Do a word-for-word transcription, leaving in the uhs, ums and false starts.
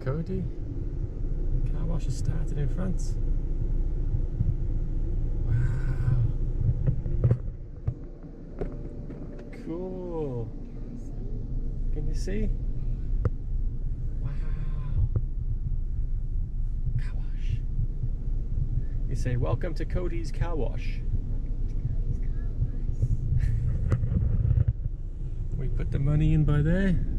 Cody. Car wash has started in France. Wow. Cool. Can you see? Wow. Car wash. You say, welcome to Cody's car wash. We put the money in by there.